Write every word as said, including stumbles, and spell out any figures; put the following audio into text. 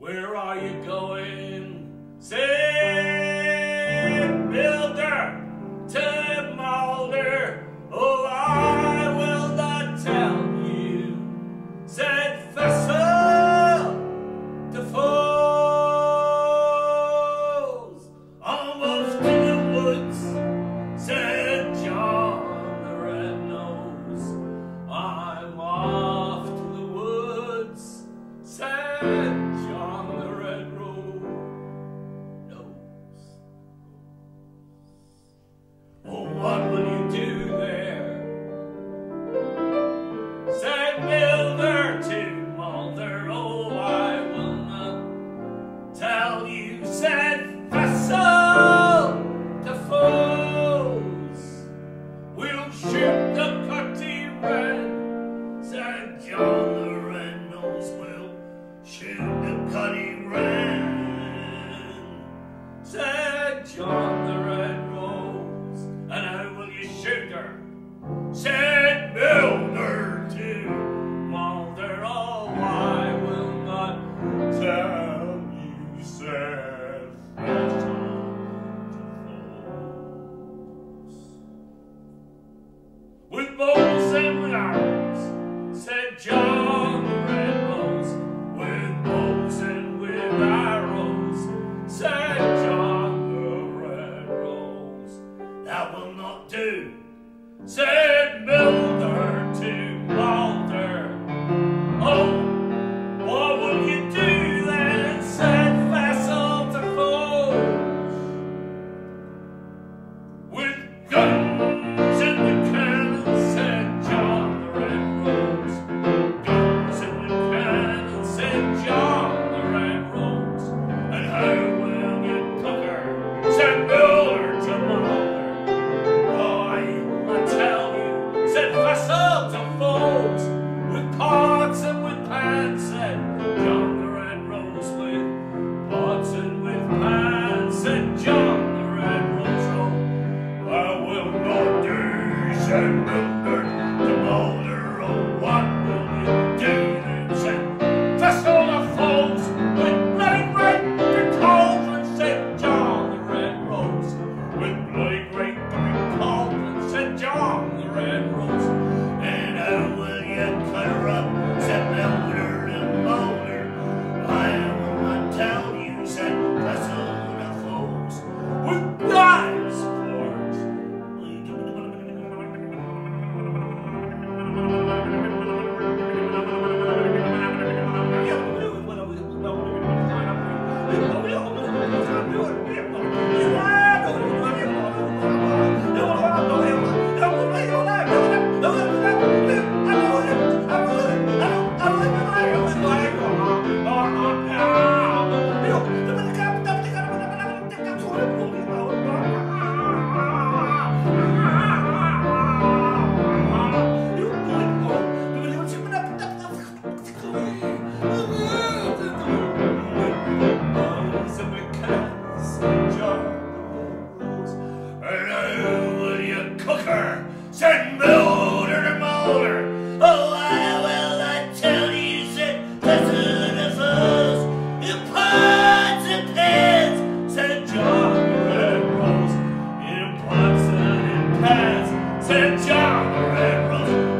Where are you going? Said builder to Mulder. Oh, I will not tell you. Said vessel to foes. Almost in the woods. Said John the Red-Nosed. I'm off to the woods. Said John the Red-Nosed. Oh, what will you do there? Said Builder to Mulder. Oh, I will not tell you. Said vessel to foes. We'll shoot the Cutty Wren. Said John the Red-Nosed. We'll shoot the Cutty Wren. Said John the Red-Nosed. And how will you shoot her? Said Builder to Mulder. Oh, I will not tell you. Said vessel to foes. With bows and with arrows. Said John the Red-Nosed. With bows and with arrows. Said John the Red-Nosed. That will not do. Said Builder to Mulder. Oh, what will you do then? Said vessel to foes. With guns and with cannons. Said John the Red-Nosed. Guns and with cannons. Said John the Red-Nosed. And how will you cook her? Said Builder to Mulder. I tell you, said vessel to foes. With pots and with pans. Said John the Red-Nosed. With pots and with pans. Said John the Red-Nosed. Oh, I will not do. Said Builder to Mulder. Oh, what will you do then? Said vessel to foes. With bloody great big cauldron. Said John the Red-Nosed. With bloody great big cauldron. Said John the Red-Nosed. And how will you cut her up? Said Builder to Mulder. I will not tell you. Said vessel to foes. With knives, forks. Said Builder to Mulder. Oh, I will not tell you. Said vessel to foes. In pots and pans. Said John the Red-Nosed. In pots and in pans. Said John the Red-Nosed.